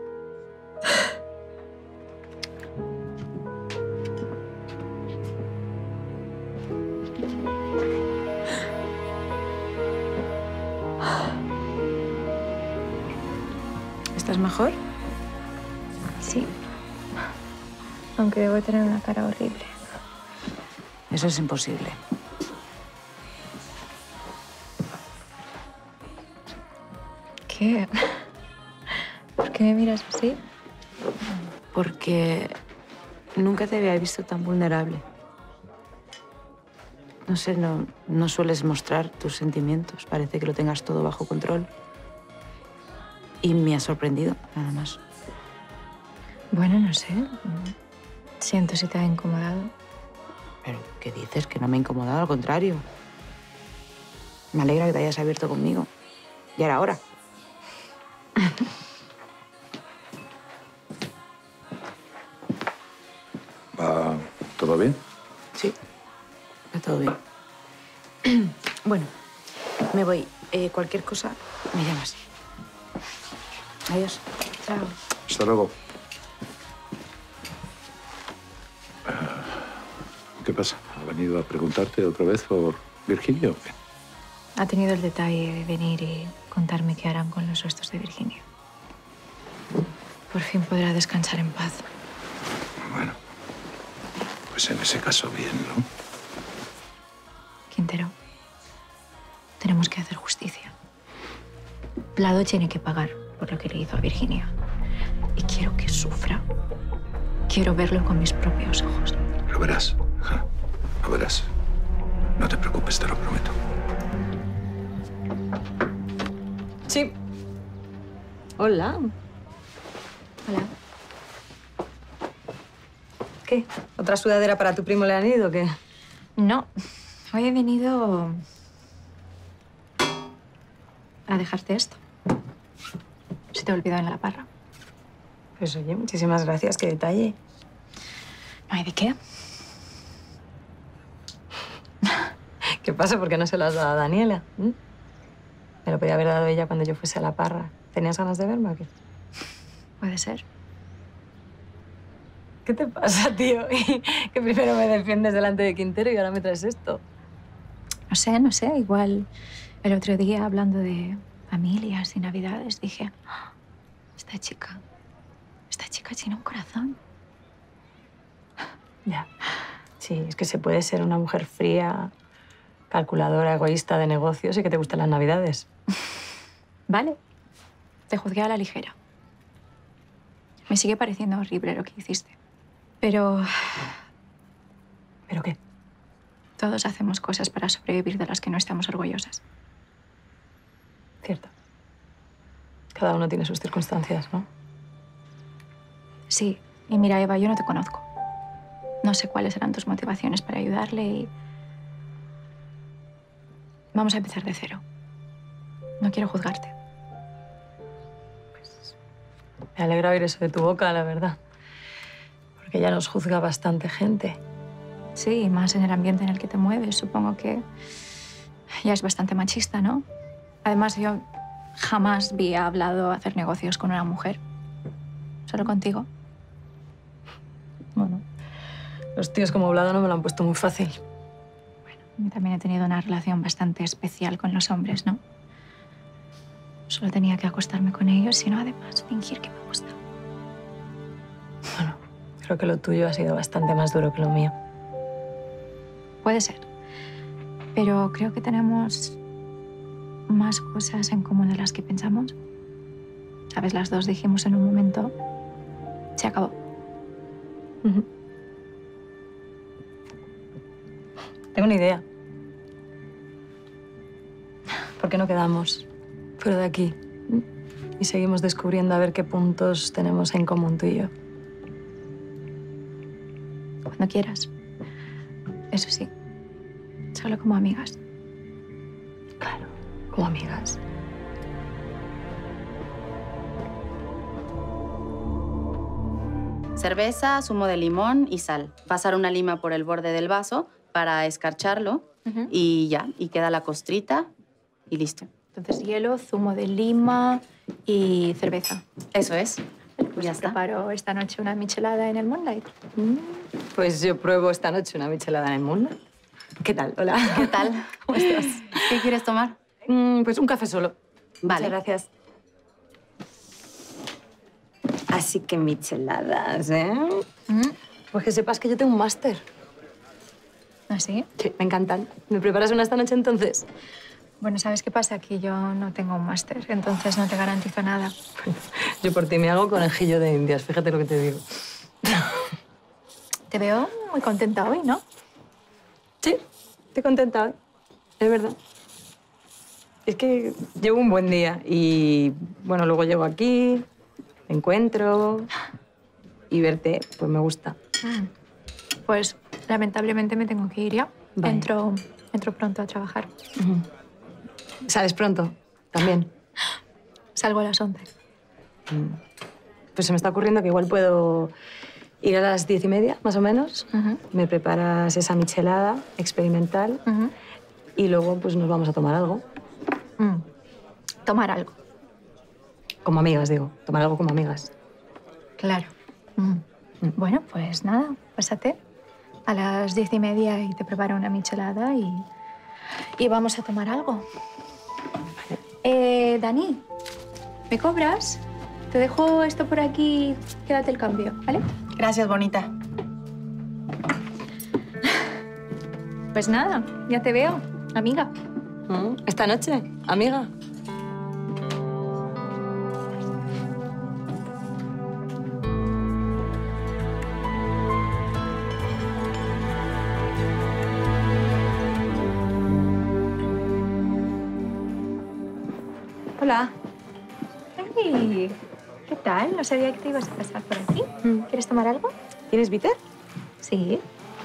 ¿Estás mejor? Sí. Aunque debo tener una cara horrible. Eso es imposible. ¿Qué? ¿Por qué me miras así? Porque nunca te había visto tan vulnerable. No sé, no, no sueles mostrar tus sentimientos. Parece que lo tengas todo bajo control. Y me ha sorprendido, nada más. Bueno, no sé. Siento si te ha incomodado. ¿Pero qué dices? Que no me ha incomodado, al contrario. Me alegra que te hayas abierto conmigo. Ya era hora. ¿Va todo bien? Sí, está todo bien. Bueno, me voy. Eh, cualquier cosa, me llamas. Adiós. Chao. Hasta luego. ¿Qué pasa? ¿Ha venido a preguntarte otra vez por Virginia o qué? Ha tenido el detalle de venir y contarme qué harán con los restos de Virginia. Por fin podrá descansar en paz. Bueno, pues en ese caso bien, ¿no? Quintero, tenemos que hacer justicia. Vlado tiene que pagar por lo que le hizo a Virginia. Y quiero que sufra. Quiero verlo con mis propios ojos. Lo verás. Ja, lo verás. No te preocupes, te lo prometo. Sí. Hola. Hola. ¿Qué? ¿Otra sudadera para tu primo Leonid o qué? No. Hoy he venido a dejarte esto. Se te ha olvidado en la parra. Pues oye, muchísimas gracias. Qué detalle. No hay de qué. ¿Qué pasa? ¿Por qué no se lo has dado a Daniela? ¿Mm? Me lo podía haber dado ella cuando yo fuese a la parra. ¿Tenías ganas de verme o qué? Puede ser. ¿Qué te pasa, tío? Que primero me defiendes delante de Quintero y ahora me traes esto. No sé, no sé. Igual el otro día, hablando de familias y navidades, dije, "Oh, esta chica, esta chica tiene un corazón". Ya. Sí, es que se puede ser una mujer fría, calculadora, egoísta de negocios y que te gustan las navidades. Vale. Te juzgué a la ligera. Me sigue pareciendo horrible lo que hiciste. Pero... ¿Pero qué? Todos hacemos cosas para sobrevivir de las que no estamos orgullosas. Cierto. Cada uno tiene sus circunstancias, ¿no? Sí. Y mira, Eva, yo no te conozco. No sé cuáles eran tus motivaciones para ayudarle y... Vamos a empezar de cero. No quiero juzgarte. Pues me alegra oír eso de tu boca, la verdad. Porque ya nos juzga bastante gente. Sí, y más en el ambiente en el que te mueves. Supongo que ya es bastante machista, ¿no? Además, yo jamás vi a Vlado hacer negocios con una mujer. Solo contigo. Los tíos como Vlado no me lo han puesto muy fácil. Bueno, yo también he tenido una relación bastante especial con los hombres, ¿no? Solo tenía que acostarme con ellos, sino además fingir que me gustaba. Bueno, creo que lo tuyo ha sido bastante más duro que lo mío. Puede ser. Pero creo que tenemos más cosas en común de las que pensamos. ¿Sabes? Las dos dijimos en un momento, se acabó. Uh-huh. Tengo una idea. ¿Por qué no quedamos fuera de aquí? Y seguimos descubriendo a ver qué puntos tenemos en común tú y yo. Cuando quieras. Eso sí, solo como amigas. Claro, como amigas. Cerveza, zumo de limón y sal. Pasar una lima por el borde del vaso para escarcharlo uh-huh. y ya, y queda la costrita y listo. Entonces hielo, zumo de lima y cerveza. Eso es. Pues ya está. Preparo esta noche una michelada en el Moonlight. Mm. Pues yo pruebo esta noche una michelada en el Moonlight. ¿Qué tal? Hola. ¿Qué tal? ¿Cómo estás? ¿Qué quieres tomar? Mm, pues un café solo. Vale. Muchas gracias. Así que micheladas, ¿eh? Mm. Pues que sepas que yo tengo un máster. ¿Ah, sí? Sí, me encantan. ¿Me preparas una esta noche entonces? Bueno, ¿sabes qué pasa? Que yo no tengo un máster, entonces no te garantizo nada. Yo por ti me hago conejillo de indias, fíjate lo que te digo. Te veo muy contenta hoy, ¿no? Sí, estoy contenta hoy. Es verdad. Es que llevo un buen día y, bueno, luego llego aquí, me encuentro y verte, pues me gusta. Pues, lamentablemente me tengo que ir ya. Vale. Entro, entro pronto a trabajar. Uh-huh. ¿Sales pronto? También. Salgo a las once. Pues se me está ocurriendo que igual puedo ir a las diez y media, más o menos. Uh-huh. Me preparas esa michelada experimental uh-huh. y luego pues nos vamos a tomar algo. Mm. Tomar algo. Como amigas, digo. Tomar algo como amigas. Claro. Mm. Mm. Bueno, pues nada, pásate a las diez y media y te preparo una michelada y, y vamos a tomar algo. Vale. Eh, Dani, ¿me cobras? Te dejo esto por aquí, quédate el cambio, ¿vale? Gracias, bonita. Pues nada, ya te veo, amiga. Esta noche, amiga. Hola. Hey, ¿qué tal? No sabía que te ibas a pasar por aquí. Mm. ¿Quieres tomar algo? ¿Tienes bitter? Sí.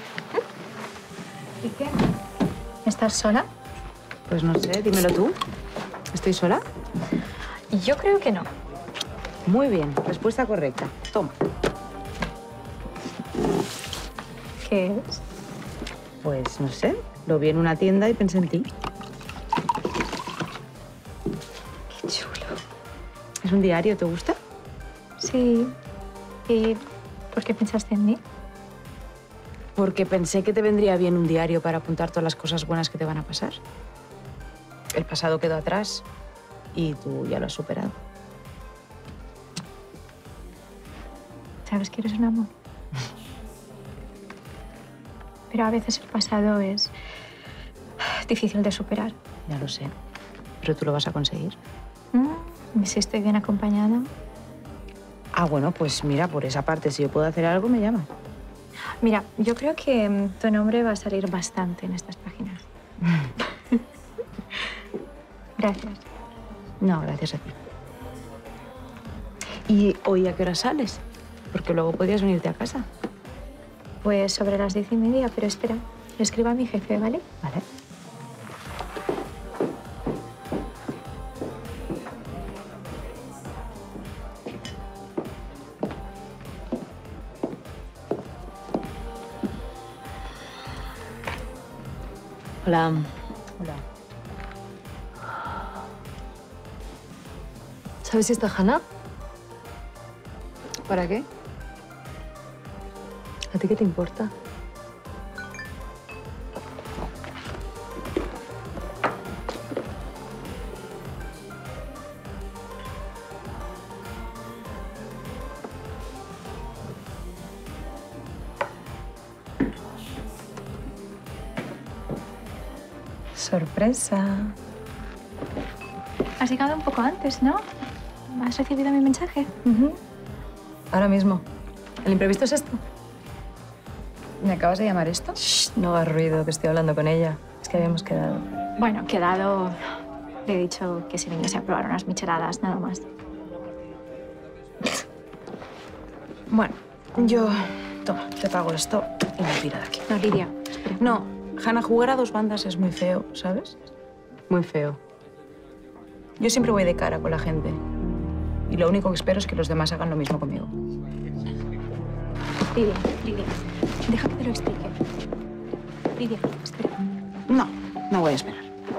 ¿Y qué? ¿Estás sola? Pues no sé, dímelo tú. ¿Estoy sola? Yo creo que no. Muy bien, respuesta correcta. Toma. ¿Qué es? Pues no sé, lo vi en una tienda y pensé en ti. Qué chulo. ¿Es un diario? ¿Te gusta? Sí. ¿Y por qué pensaste en mí? Porque pensé que te vendría bien un diario para apuntar todas las cosas buenas que te van a pasar. El pasado quedó atrás y tú ya lo has superado. Sabes que eres un amor. Pero a veces el pasado es difícil de superar. Ya lo sé, pero tú lo vas a conseguir. ¿Y si estoy bien acompañada? Ah, bueno, pues mira, por esa parte, si yo puedo hacer algo, me llamas. Mira, yo creo que tu nombre va a salir bastante en estas páginas. Gracias. No, gracias a ti. ¿Y hoy a qué hora sales? Porque luego podrías venirte a casa. Pues sobre las diez y media, pero espera, le escribo a mi jefe, ¿vale? Vale. Hola. Hola. ¿Sabes si está Hannah? ¿Para qué? ¿A ti qué te importa? Sorpresa. Has llegado un poco antes, ¿no? ¿Has recibido mi mensaje? Uh-huh. Ahora mismo. ¿El imprevisto es esto? ¿Me acabas de llamar esto? Shh, no hagas ruido, que estoy hablando con ella. Es que habíamos quedado. Bueno, quedado... Le he dicho que si viniese a probar unas micheladas, nada más. Bueno, yo... Toma, te pago esto y me tiro de aquí. No, Lidia, espera. No, Hanna, jugar a dos bandas es muy feo, ¿sabes? Muy feo. Yo siempre voy de cara con la gente. Y lo único que espero es que los demás hagan lo mismo conmigo. Lidia, Lidia, deja que te lo explique. Lidia, espera. No, no voy a esperar.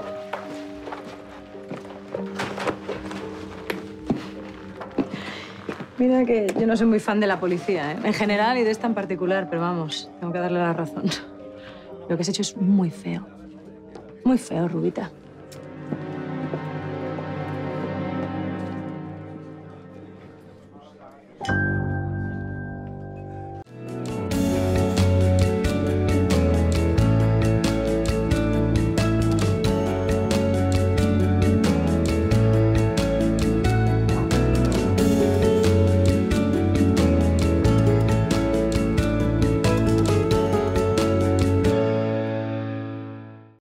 Mira que yo no soy muy fan de la policía, ¿eh? En general y de esta en particular, pero vamos, tengo que darle la razón. Lo que has hecho es muy feo. Muy feo, Rubita.